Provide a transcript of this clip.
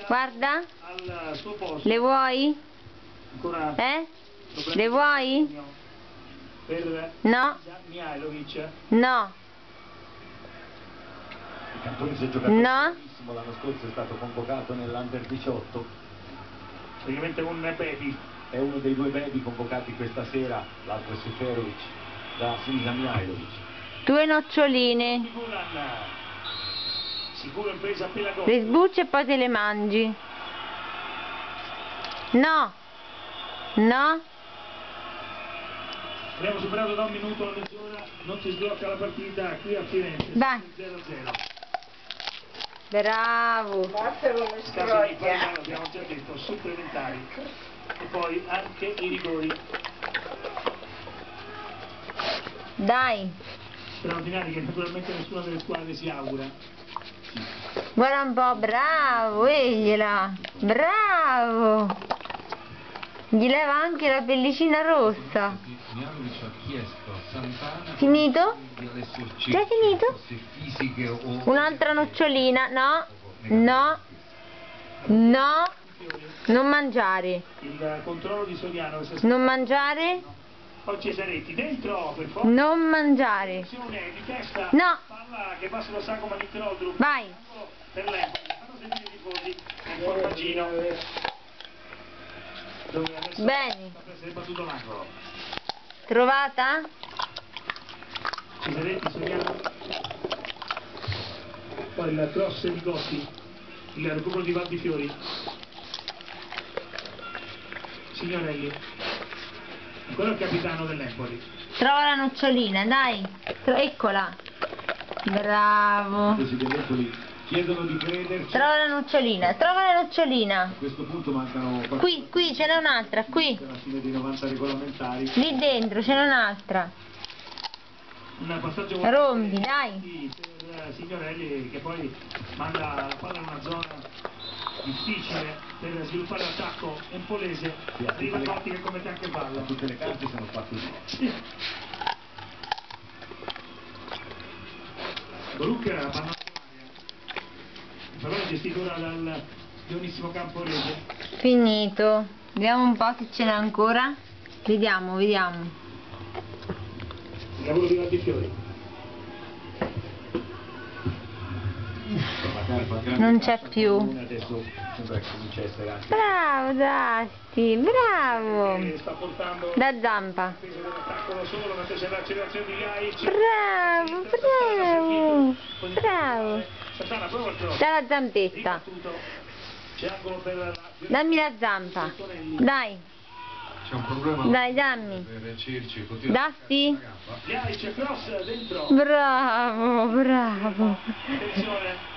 Guarda. al suo posto. Le vuoi? Ancora Le vuoi? per No. Mihajlović. No. Il Cantonese giocatore No. benissimo, l'anno scorso è stato convocato nell'Under 18. Praticamente un baby. È uno dei due baby convocati questa sera, l'altro è Seferovic, da Sinisa Mihajlović. 2 noccioline. Sicuro in presa appena gol. Le sbucci e poi te le mangi. No. No. Abbiamo superato da un minuto a mezz'ora, non si sblocca la partita qui a Firenze. Vai. 0-0. Bravo. Abbiamo già detto, supplementari. E poi anche i rigori. Dai. Straordinari che naturalmente nessuna delle squadre si augura. Guarda un po', bravo, vegliela. Bravo. Gli leva anche la pellicina rossa. Finito? Già finito? Un'altra nocciolina. No. No. No. Non mangiare. Il controllo di Soriano. Non mangiare. Poi Cesaretti dentro per forza. Non mangiare. Di testa. No. Palla che passa lo sagoma di Knoldrup. Vai. Per l'Empoli. Fanno sentire i tifosi. Nel formaggino. Dove adesso Bene. sta per essere battuto l'angolo. Trovata? Cesaretti, Soriano. Poi il cross di Gotti. Il recupero di Valdifiori. Signorelli. Ancora il capitano dell'Empoli. Trova la nocciolina, dai. Eccola. Bravo. I tifosi dell'Empoli chiedono di crederci. Trova la nocciolina, trova la nocciolina. A questo punto mancano Qui ce n'è un'altra, qui. alla fine dei 90 regolamentari. Lì dentro ce n'è un'altra. Un passaggio Rompi, dai. per Signorelli che poi manda la palla in una zona difficile per sviluppare l'attacco empolese. Arriva Gotti che commette anche palla. Tutte le carte sono fatte così. Baruch vanno però è gestito ora dal Dionissimo Camporese. Finito. Vediamo un po' se ce n'è ancora. Vediamo. Il lavoro di Valdifiori. Non c'è più. Adesso sembra che comincia a essere anche Bravo Dasti, bravo. Sta portando Da zampa. il peso dell'attacco solo, mentre c'è l'accelerazione di Laic. Bravo. Santana, prova il cross. Dai la zampetta. C'è angolo per la... Dammi la zampa. Dai. C'è un problema. Dai, dammi. Per Circi, continua Dasti. Laic, cross dentro. Bravo. Attenzione.